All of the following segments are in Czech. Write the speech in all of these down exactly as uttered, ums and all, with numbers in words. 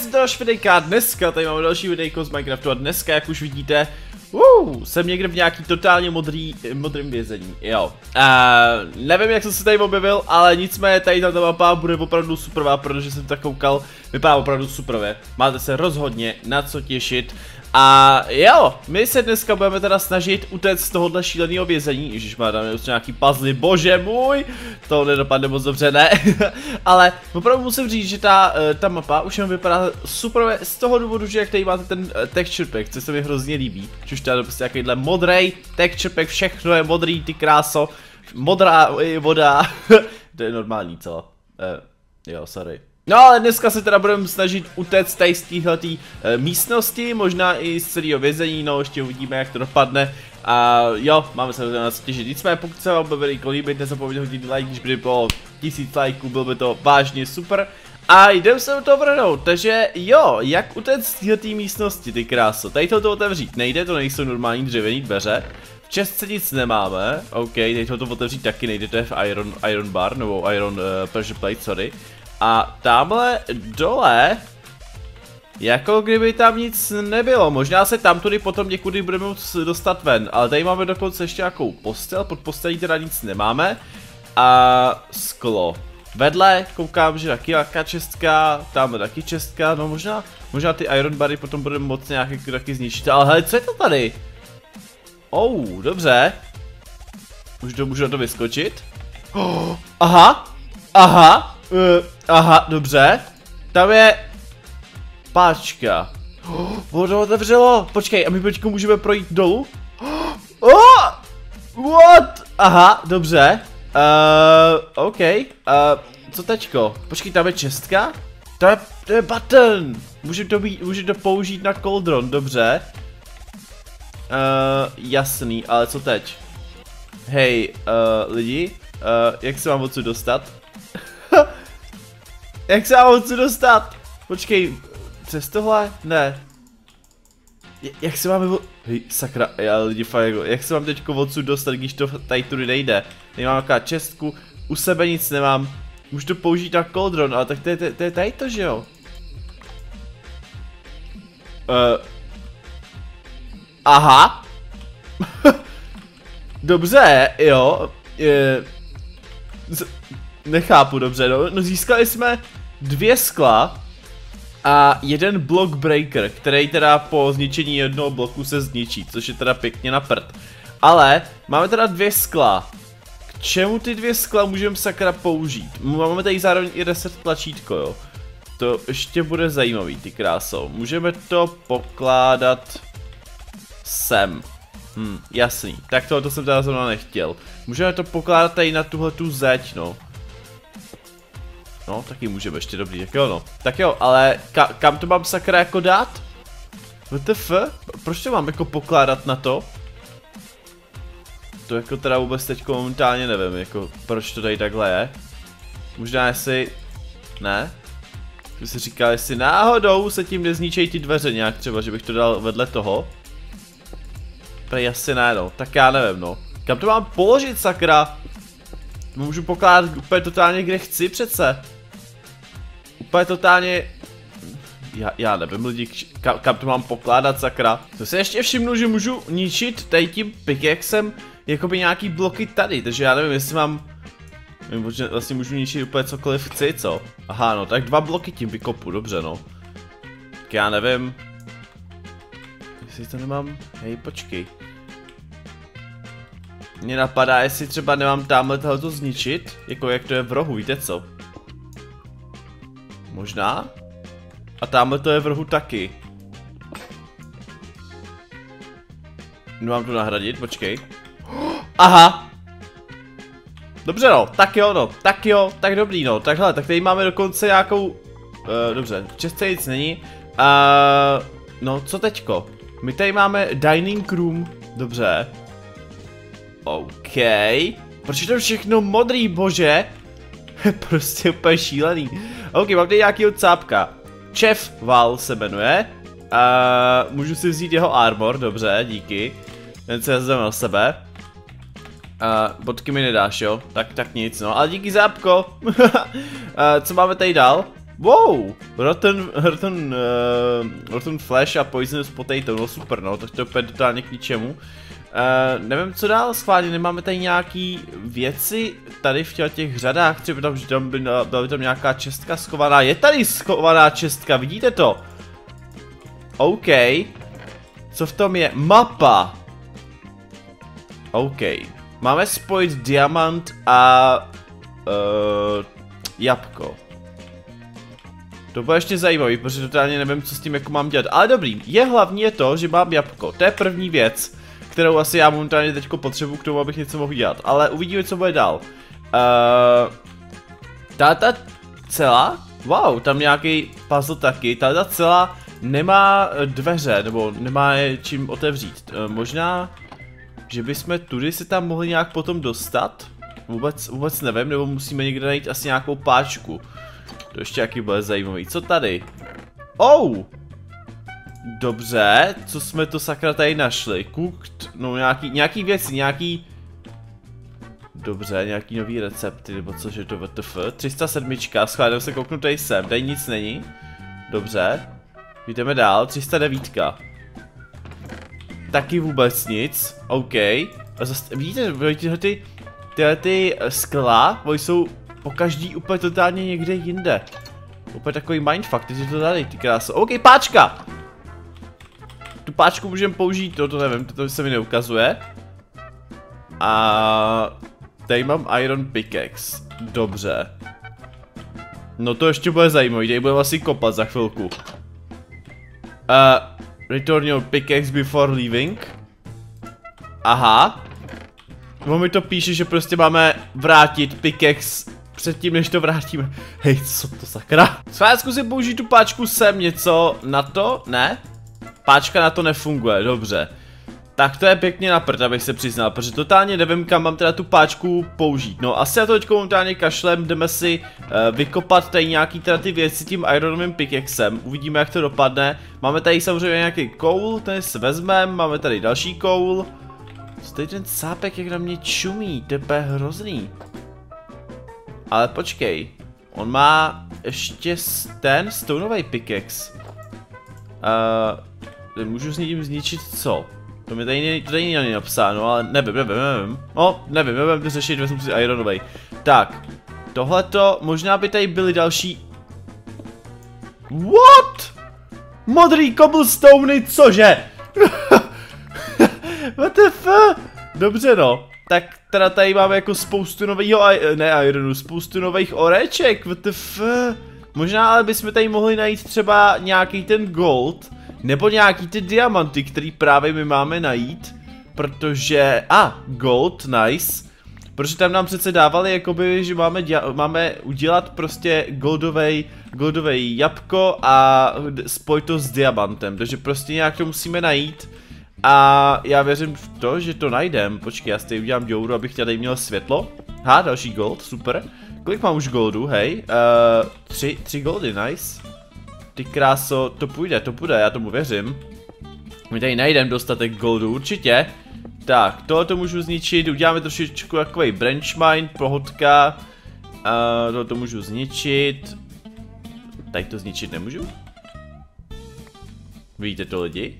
jsem další videjka, dneska tady máme další videjko z Minecraftu a dneska, jak už vidíte, uh, jsem někde v nějaký totálně modrý, modrým vězení, jo. Uh, nevím, jak jsem se tady objevil, ale nicméně tady ta mapa bude opravdu superová, protože jsem tak koukal, vypadá opravdu superově. Máte se rozhodně na co těšit. A jo, my se dneska budeme teda snažit utéct z tohohle šíleného vězení. Ježišmar, tam je už nějaký puzzle, bože můj, to nedopadne moc dobře, ne? Ale opravdu musím říct, že ta, ta mapa už jenom vypadá super z toho důvodu, že jak tady máte ten texture pack, co se mi hrozně líbí. Což tady je prostě nějakýhle modrej texture pack, všechno je modrý, ty kráso, modrá voda, to je normální celo, eh, jo, sorry. No ale dneska se teda budeme snažit utéct tady z téhletý e, místnosti, možná i z celého vězení, no ještě uvidíme, jak to dopadne. A jo, máme se na co těšit. Nicméně pokud se vám bude líbit, nezapomeňte hodit like, když by bylo tisíc lajků, byl by to vážně super. A jdeme se do toho vrhnout, takže jo, jak utéct z téhletý místnosti, ty kráso. Tady to otevřít nejde, to nejsou normální dřevěný dveře. V čestce nic nemáme, ok, tady to otevřít taky nejde, to je v Iron, iron Bar, nebo Iron uh, Pressure Plate, sorry. A tamhle dole, jako kdyby tam nic nebylo, možná se tam tudy potom někudy budeme moct dostat ven, ale tady máme dokonce ještě nějakou postel, pod postelí teda nic nemáme. A sklo. Vedle koukám, že taky nějaká čestka, tam taky čestka, no možná, možná ty iron bary potom budeme moct nějak taky zničit, ale hele, co je to tady? Oh, dobře. Už to můžu na to vyskočit. Oh, aha, aha. Uh, aha, dobře. Tam je páčka. Oh, voda otevřelo. Počkej, a my počkej můžeme projít dolů? Oh, what? Aha, dobře. Uh, OK. Uh, co teďko? Počkej, tam je čestka? To je, to je button. Můžu to, být, můžu to použít na cauldron, dobře. Uh, jasný, ale co teď? Hej, uh, lidi, uh, jak se mám odsud dostat? Jak se mám odsud dostat? Počkej, přes tohle? Ne. J jak se máme vo... Hej, sakra, já lidi fakt, jak se mám teďko odsud dostat, když to tady tudy nejde? Nemám nějaká čestku, u sebe nic nemám. Můžu to použít na cauldron, ale tak to je, to je tady to, že jo? Uh. Aha. Dobře, jo. Je... Nechápu dobře, no. no získali jsme dvě skla a jeden block breaker, který teda po zničení jednoho bloku se zničí, což je teda pěkně na prd. Ale máme teda dvě skla. K čemu ty dvě skla můžeme sakra použít? Máme tady zároveň i reset tlačítko, jo. To ještě bude zajímavý, ty kráso. Můžeme to pokládat sem. Hm, jasný. Tak tohoto jsem teda zrovna nechtěl. Můžeme to pokládat tady na tuhle tu zeď, no. No, taky můžeme, ještě dobrý, tak jo no. Tak jo, ale ka kam to mám sakra jako dát? W T F? Proč to mám jako pokládat na to? To jako teda vůbec teďko momentálně nevím, jako proč to tady takhle je. Možná jestli... Ne? Bych si říkal, jestli náhodou se tím nezničejí ty dveře nějak třeba, že bych to dal vedle toho. Prej asi ne no, tak já nevím no. Kam to mám položit sakra? Můžu pokládat úplně totálně kde chci přece. Úplně totálně... Já, já nevím lidi, kam, kam to mám pokládat sakra. To se ještě všimnu, že můžu ničit tady tím pickaxem jakoby nějaký bloky tady, takže já nevím, jestli mám... Vlastně můžu ničit úplně cokoliv chci, co? Aha no, tak dva bloky tím vykopu, dobře no. Tak já nevím. Jestli to nemám... Hej, počkej. Mně napadá, jestli třeba nemám tamhle tohleto zničit, jako jak to je v rohu, víte co? Možná? A tamhle to je v rohu taky. Nemám to nahradit, počkej. Aha! Dobře no, tak jo no, tak jo, tak dobrý no, takhle, tak tady máme dokonce nějakou... Uh, dobře, v čestce nic není. Uh, no, co teďko? My tady máme dining room, dobře. OK. Proč je to všechno modrý, bože? Prostě úplně šílený. OK, mám tady nějakýho cápka. Chef Val se jmenuje. Uh, můžu si vzít jeho armor, dobře, díky. Ten se vezme na sebe. Uh, bodky mi nedáš, jo? Tak, tak nic, no. Ale díky zápko. uh, co máme tady dál? Wow, rotten, rotten, uh, rotten flesh a poisonous potato, no super, no, tak to je úplně totálně k ničemu. Uh, nevím co dál, schválně, nemáme tady nějaký věci tady v těch řadách, třeba tam, že tam by, byla by tam nějaká čestka schovaná, je tady schovaná čestka, vidíte to? OK, co v tom je? Mapa! OK, máme spojit diamant a uh, jabko. To bude ještě zajímavý, protože totálně nevím, co s tím jako mám dělat, ale dobrý, je hlavní je to, že mám jabko, to je první věc, kterou asi já momentálně teďko potřebuji k tomu, abych něco mohl dělat, ale uvidíme, co bude dál. Uh, Táta cela, wow, tam nějaký puzzle taky, táta cela nemá dveře, nebo nemá je čím otevřít, uh, možná, že bychom tudy se tam mohli nějak potom dostat, vůbec, vůbec nevím, nebo musíme někde najít asi nějakou páčku. To ještě jaký bude zajímavý. Co tady? Oh! Dobře, co jsme to sakra tady našli? Cooked, no nějaký, nějaký věci, nějaký... Dobře, nějaký nový recepty, nebo což je to W T F. tři sta sedm, schválně se kouknu tady sem, tady nic není. Dobře, jdeme dál, tři sta devět. Taky vůbec nic, OK. A zase, vidíte, tyhle ty, tyhle ty skla, oni jsou po každý úplně totálně někde jinde. Úplně takový mindfuck, teď je to tady, ty kráso. OK, páčka! Tu páčku můžeme použít, to, to nevím, to se mi neukazuje. A tady mám iron pickaxe. Dobře. No to ještě bude zajímavý, tady budeme asi kopat za chvilku. Uh, return your pickaxe before leaving. Aha. No mi to píše, že prostě máme vrátit pickaxe předtím, než to vrátíme. Hej, co to sakra? Schválně zkusím použít tu páčku sem, něco na to? Ne? Páčka na to nefunguje, dobře. Tak to je pěkně na prd, abych se přiznal, protože totálně nevím, kam mám teda tu páčku použít. No asi já to teďko momentálně kašlem, jdeme si uh, vykopat tady nějaký teda ty věci tím ironovým pickaxem. Uvidíme, jak to dopadne. Máme tady samozřejmě nějaký koul, ten si vezmeme, máme tady další koul. Co tady ten sápek, jak na mě čumí, to je hrozný. Ale počkej, on má ještě ten stoneový pickaxe. Uh, můžu s ním zničit co? To mi tady, to tady není napsáno, ale nevím, nevím, nevím. No, nevím, nevím to řešit, vezmu si ironovej. Tak, tohleto, možná by tady byly další... What? Modrý cobblestone, cože? What the fuck? Dobře no. Tak teda tady máme jako spoustu nového, ne ironu, spoustu nových oreček, what the fuck? Možná ale bychom tady mohli najít třeba nějaký ten gold, nebo nějaký ty diamanty, který právě my máme najít, protože, a, ah, gold, nice, protože tam nám přece dávali jakoby, že máme, máme udělat prostě goldovej, goldovej jabko a spojit to s diamantem, takže prostě nějak to musíme najít. A já věřím v to, že to najdem. Počkej, já si tady udělám děuru, abych tady měl světlo. Ha, další gold, super. Kolik mám už goldu, hej? Uh, tři, tři goldy, nice. Ty kráso, to půjde, to půjde, já tomu věřím. My tady najdem dostatek goldu, určitě. Tak, tohle to můžu zničit, uděláme trošičku takový branch mine, pohodka. Uh, tohle to můžu zničit. Tady to zničit nemůžu? Vidíte to lidi?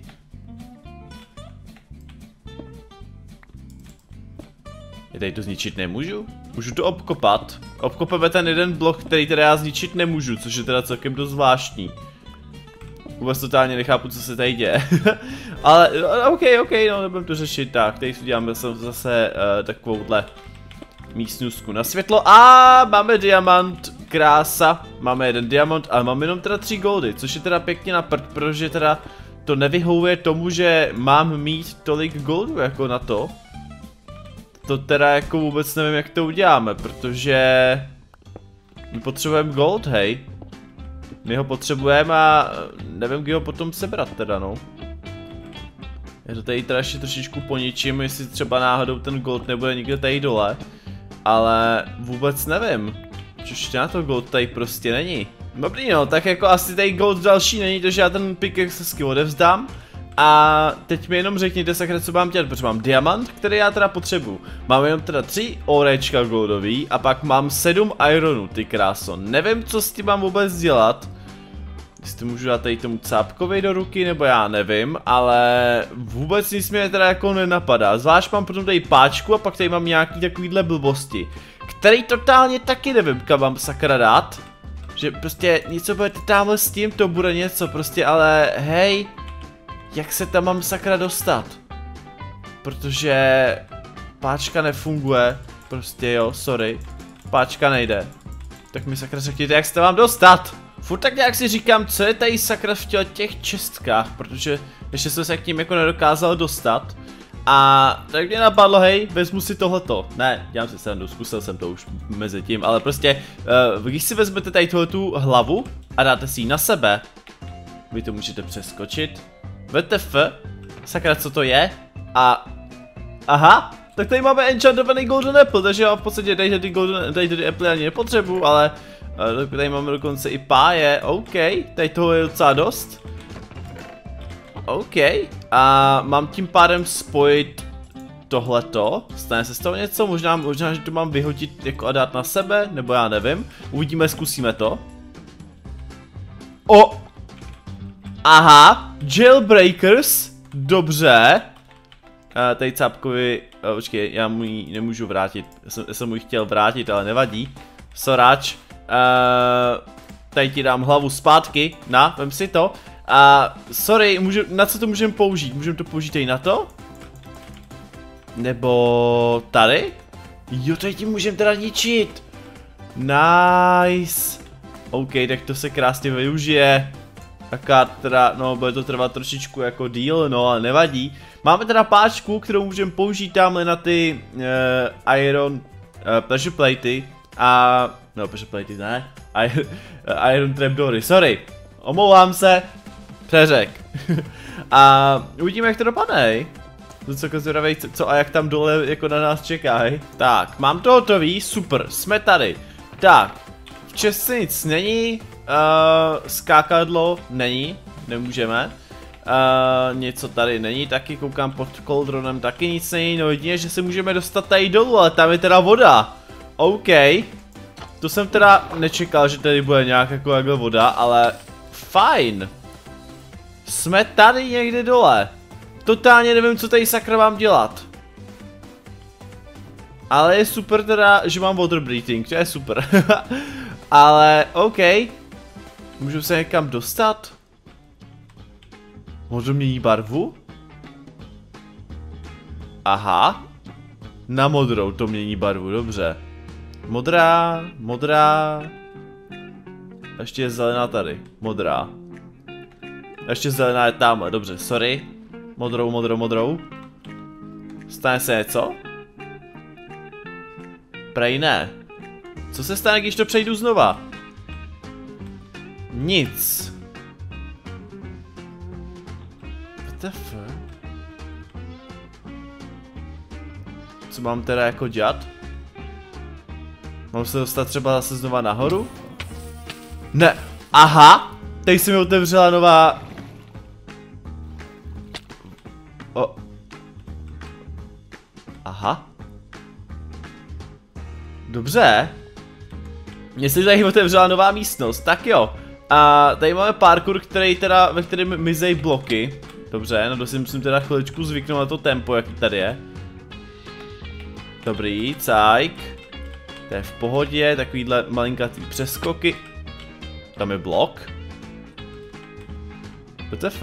Já tady to zničit nemůžu? Můžu to obkopat. Obkopeme ten jeden blok, který teda já zničit nemůžu, což je teda celkem dost zvláštní. Vůbec totálně nechápu, co se tady děje. Ale, ok, ok, no, nebudem to řešit. Tak, tady si uděláme zase uh, takovouhle místnůstku na světlo. A máme diamant, krása. Máme jeden diamant, ale máme jenom teda tři goldy, což je teda pěkně na prd, protože teda to nevyhovuje tomu, že mám mít tolik goldu jako na to. To teda jako vůbec nevím, jak to uděláme, protože my potřebujeme gold, hej. My ho potřebujeme a nevím, kdy ho potom sebrat teda, no. Já to tady teda ještě trošičku poničím, jestli třeba náhodou ten gold nebude někde tady dole. Ale vůbec nevím. Což na to gold tady prostě není. Dobrý no, tak jako asi tady gold další není, takže já ten pickaxe hezky odevzdám. A teď mi jenom řekněte sakra, co mám dělat, protože mám diamant, který já teda potřebuju. Mám jenom teda tři orečka goldový a pak mám sedm ironů, ty kráso. Nevím, co s tím mám vůbec dělat. Jestli můžu dát tady tomu cápkovi do ruky, nebo já nevím, ale vůbec nic mě teda jako nenapadá. Zvlášť mám potom tady páčku a pak tady mám nějaký takovýhle blbosti, který totálně taky nevím, kam mám sakra dát. Že prostě něco bude tamhle s tím, to bude něco prostě, ale hej, jak se tam mám sakra dostat? Protože páčka nefunguje, prostě jo, sorry, páčka nejde. Tak mi sakra řekněte, jak se tam mám dostat? Furt tak nějak si říkám, co je tady sakra v těch čestkách, protože ještě jsem se k ním jako nedokázal dostat. A tak mě napadlo, hej, vezmu si tohleto. Ne, dělám si srandu, zkusil jsem to už mezi tím, ale prostě, uh, když si vezmete tady tuhletu hlavu a dáte si ji na sebe, vy to můžete přeskočit. W T F, sakra, co to je? A, aha, tak tady máme enchantovaný golden apple, takže já v podstatě tady ty golden, tady ty apple ani nepotřebuju, ale uh, tady máme dokonce i páje, OK, tady toho je docela dost. OK, a mám tím pádem spojit tohleto, stane se z toho něco, možná, možná, že to mám vyhodit jako a dát na sebe, nebo já nevím, uvidíme, zkusíme to. O! Aha, jailbreakers, dobře. A tady cápkovi, o, počkej, já mu ji nemůžu vrátit, já jsem, já jsem mu ji chtěl vrátit, ale nevadí. Soráč, uh, tady ti dám hlavu zpátky, na, vem si to. A sorry, můžu, na co to můžeme použít? Můžeme to použít i na to? Nebo tady? Jo, tady tím můžeme teda ničit. Nice. OK, tak to se krásně využije. Taká teda, no, bude to trvat trošičku jako díl, no, ale nevadí. Máme teda páčku, kterou můžeme použít tamhle na ty uh, iron uh, pressure platey. A, no, pressure platey, ne? Iron, uh, iron trapdoory, sorry. Omlouvám se. Přeřek. A uvidíme, jak to dopadne. Co zvědavej, co a jak tam dole jako na nás čekají. Tak, mám to hotový, super, jsme tady. Tak, v česce nic není, uh, skákadlo není, nemůžeme. Uh, něco tady není, taky koukám pod koldronem, taky nic není, no jedině, že se můžeme dostat tady dolů, ale tam je teda voda. OK, to jsem teda nečekal, že tady bude nějak jako jakhle voda, ale fajn. Jsme tady někde dole. Totálně nevím, co tady sakra mám dělat. Ale je super teda, že mám water breathing, to je super. Ale OK. Můžu se někam dostat? Můžu měnit barvu? Aha. Na modrou to mění barvu, dobře. Modrá, modrá. Ještě je zelená tady, modrá. Ještě zelená je tamhle, dobře, sorry. Modrou, modrou, modrou. Stane se něco? Prej ne. Co se stane, když to přejdu znova? Nic. W T F? Co mám teda jako dělat? Mám se dostat třeba zase znova nahoru? Ne. Aha! Teď se mi otevřela nová... O. Aha. Dobře. Mně se tady otevřela nová místnost, tak jo. A tady máme parkour, který teda, ve kterém mizej bloky. Dobře, no to si musím teda chviličku zvyknout na to tempo, jaký tady je. Dobrý, cajk. To je v pohodě, takovýhle malinkatý přeskoky. Tam je blok. W T F?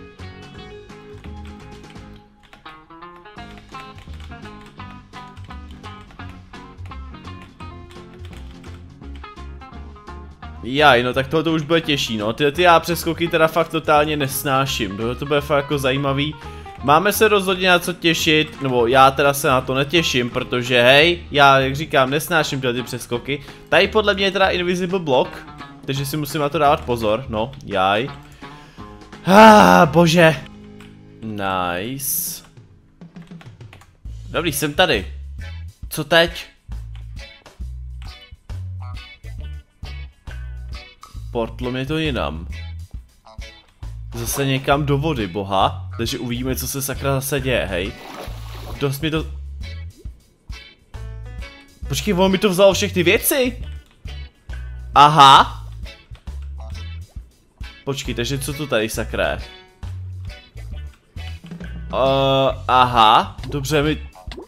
Jaj, no tak tohle už bude těžší, no. Ty, ty já přeskoky teda fakt totálně nesnáším. Tohle to bude fakt jako zajímavý. Máme se rozhodně na co těšit, nebo já teda se na to netěším, protože hej, já jak říkám, nesnáším tyhle ty přeskoky. Tady podle mě je teda invisible block, takže si musím na to dávat pozor, no, jaj. Ah, bože. Nice. Dobrý, jsem tady. Co teď? Portlo mě to jinam. zase někam do vody, boha. Takže uvidíme, co se sakra zase děje, hej. Dost mi to... Počkej, on mi to vzal všechny věci. Aha. Počkej, takže co to tady sakra je? Uh, aha, dobře, my...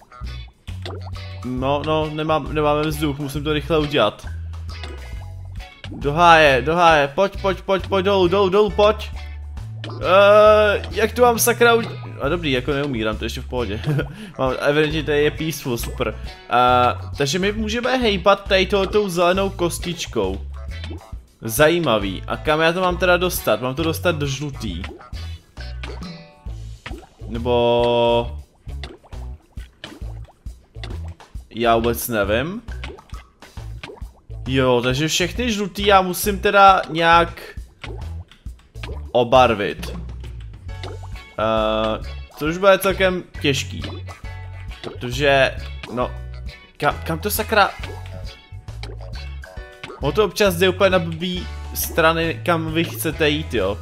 No, no, nemám, nemáme vzduch, musím to rychle udělat. Do háje, do háje, pojď, pojď, pojď, pojď dolů, dolů, dolů, pojď. Uh, jak to mám sakra udělat? A dobrý, jako neumírám, to ještě v pohodě. Mám, evidentně tady je peaceful, super. Uh, takže my můžeme hejbat tady tou zelenou kostičkou. Zajímavý. A kam já to mám teda dostat? Mám to dostat do žlutý. Nebo... Já vůbec nevím. Jo, takže všechny žlutý já musím teda nějak obarvit. Uh, což bude celkem těžký. Protože, no, kam, kam to sakra... O to občas jde úplně na blbý strany, kam vy chcete jít, jo.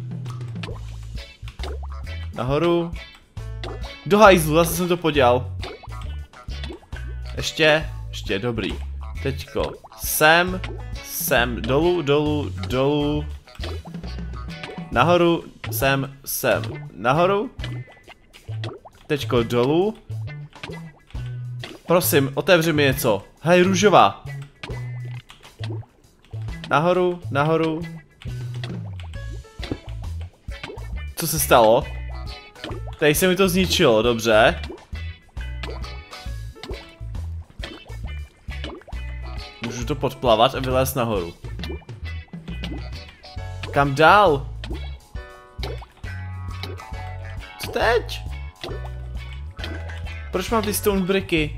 Nahoru. Do hajzlu, zase jsem to podělal. Ještě, ještě, dobrý. Teďko, sem, sem, dolů, dolů, dolů. Nahoru, sem, sem, nahoru. Teďko dolů. Prosím, otevři mi něco. Hej, růžová. Nahoru, nahoru. Co se stalo? Tady se mi to zničilo, dobře. Můžu to podplavat a vylézt nahoru. Kam dál? Co teď? Proč mám ty stone bricky?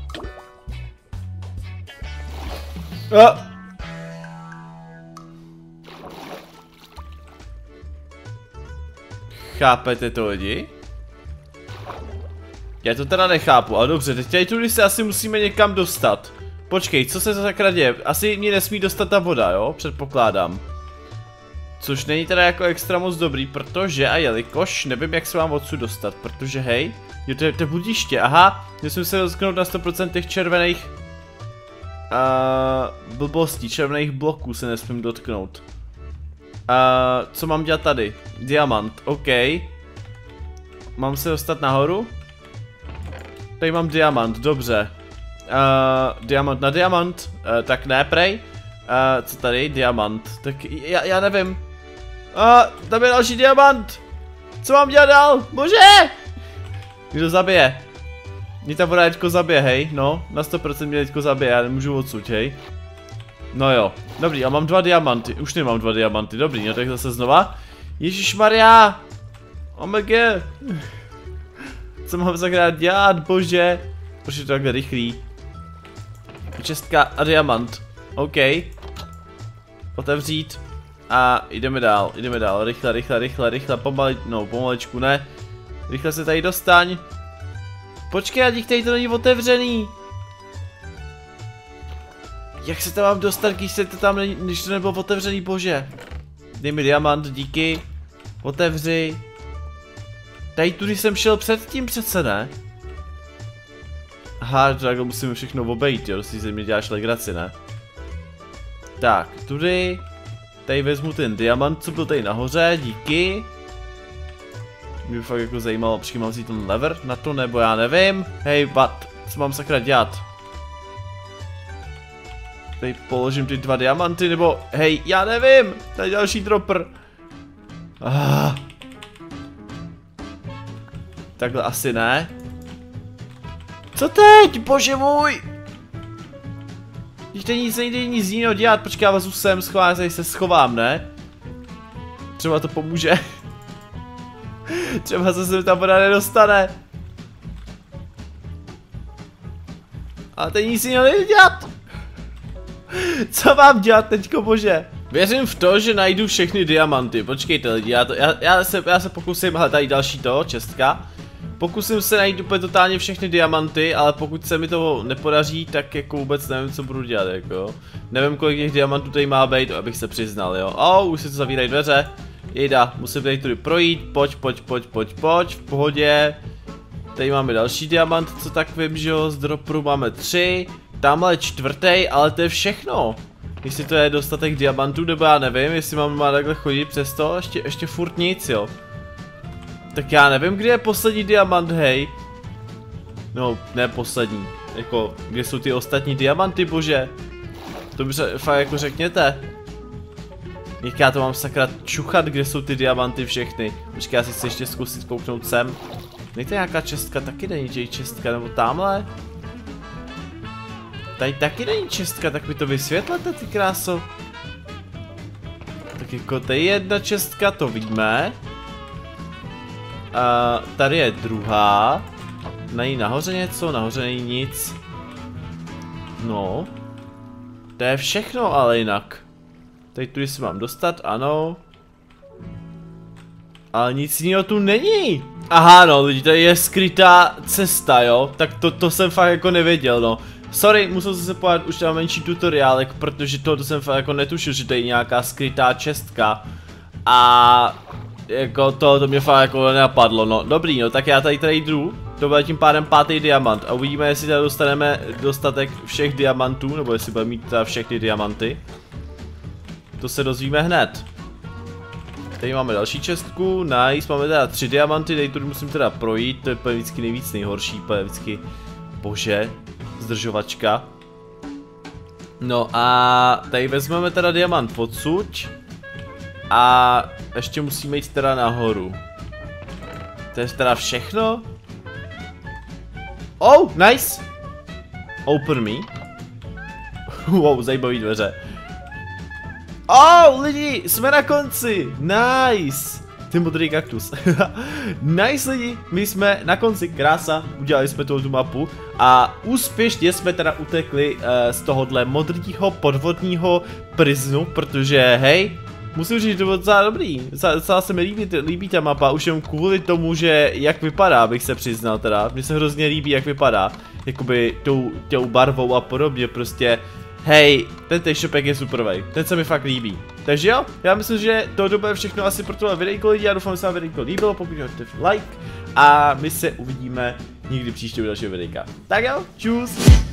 A! Chápete to, lidi? Já to teda nechápu, ale dobře, teď tady tudy se asi musíme někam dostat. Počkej, co se to sakra děje? Asi mě nesmí dostat ta voda, jo? Předpokládám. Což není teda jako extra moc dobrý, protože a jelikož nevím, jak se mám odsud dostat, protože hej, jo, to je, to je budiště, aha, musím se dotknout na sto procent těch červených uh, blbostí, červených bloků se nesmím dotknout. Uh, co mám dělat tady? Diamant, OK. Mám se dostat nahoru? Tady mám diamant, dobře. Uh, diamant na diamant, uh, tak ne, prej. Uh, co tady? Diamant, tak já, já nevím. Uh, tam je další diamant. Co mám dělat dál? Bože! Kdo zabije? Mě ta voda teďko zabije, hej, no, na sto procent mě teďko zabije, já nemůžu odsud, hej. No jo, dobrý, já mám dva diamanty, už nemám dva diamanty, dobrý, no tak zase znova. Ježišmarja! Oh my god! Co mám zakrát dělat, bože? Proč je to takhle rychlý? Čestka a diamant, OK. Otevřít a jdeme dál, jdeme dál, rychle, rychle, rychle, rychle, pomali, no pomaličku ne. Rychle se tady dostaň. Počkej, a tady to není otevřený. Jak se tam mám dostat, když se to tam není, když to nebylo otevřený, bože. Dej mi diamant, díky. Otevři. Tady tudy jsem šel předtím přece, ne? Aha, tak musíme všechno obejít, jo, si ze mě děláš legraci, ne? Tak, tudy. Tady vezmu ten diamant, co byl tady nahoře, díky. Mě by fakt jako zajímalo, počkej, mám vzít ten lever na to, nebo já nevím. Hej, but, co mám sakra dělat? Tady položím ty dva diamanty, nebo, hej, já nevím, tady další dropper. Ah. Takhle asi ne. Co teď, bože můj? Když tady nic nejde nic jiného dělat, počkej, já vazu sem, schovám, tady se schovám, ne? Třeba to pomůže. Třeba se sem ta voda nedostane. Ale tady nic jiného nejde dělat. Co mám dělat teďko, bože? Věřím v to, že najdu všechny diamanty. Počkejte lidi, já, to, já, já, se, já se pokusím, hele, tady další to, čestka. Pokusím se najít úplně totálně všechny diamanty, ale pokud se mi to nepodaří, tak jako vůbec nevím, co budu dělat, jako. Nevím, kolik těch diamantů tady má být, abych se přiznal, jo. Oh, už se to zavírají dveře. Jejda, musím tady tudy projít, pojď, pojď, pojď, pojď, pojď, v pohodě. Tady máme další diamant, co tak vím, že jo, z dropru máme tři. Tamhle čtvrtý, ale to je všechno. Jestli to je dostatek diamantů, nebo já nevím, jestli mám má takhle chodit přes to, ještě, ještě furt nic, jo. Tak já nevím, kde je poslední diamant, hej. No, ne poslední, jako, kde jsou ty ostatní diamanty, bože. To by se fakt jako řekněte. Jak já to mám sakra čuchat, kde jsou ty diamanty všechny. Počkej, já si chci ještě zkusit kouknout sem. Nejte nějaká čestka, taky není že čestka, nebo tamhle? Tady taky není čestka, tak mi to vysvětlete, ty kráso. Tak jako tady je jedna čestka, to víme. A tady je druhá. Není nahoře něco, nahoře není nic. No. To je všechno, ale jinak. Tady tudy si mám dostat, ano. Ale nic jiného tu není. Aha, no, lidi, tady je skrytá cesta, jo. Tak to, to jsem fakt jako nevěděl, no. Sorry, musel jsem se podívat už na menší tutoriálek, protože to jsem fakt jako netušil, že tady je nějaká skrytá čestka. A jako to, to mě fakt jako nenapadlo, no. Dobrý, no, tak já tady tady jdu. To bude tím pádem pátý diamant a uvidíme, jestli tady dostaneme dostatek všech diamantů, nebo jestli budeme mít teda všechny diamanty. To se dozvíme hned. Tady máme další čestku, nice, máme teda tři diamanty, tady tu musím teda projít, to je vždycky nejvíc nejhorší, vždycky, bože, zdržovačka. No a tady vezmeme teda diamant odsud a ještě musíme jít teda nahoru. To je teda všechno? Oh, nice! Open me. Wow, zajímavý dveře. Oh, lidi, jsme na konci! Nice! Ty modrý kaktus. Nice, lidi, my jsme na konci, krása, udělali jsme tu mapu a úspěšně jsme teda utekli uh, z tohohle modrýho podvodního priznu, protože hej, musím říct, že to bylo docela dobrý, docela se mi líbí, líbí ta mapa, už jen kvůli tomu, že jak vypadá, bych se přiznal teda, mně se hrozně líbí, jak vypadá, jakoby tou, tou barvou a podobně, prostě, hej, ten t-shopek je supervej, ten se mi fakt líbí. Takže jo, já myslím, že to bude všechno asi pro tohle videjko lidi, já doufám, že se vám videjko líbilo, pokud hoďte like a my se uvidíme někdy příště u dalšího videjka. Tak jo, čus!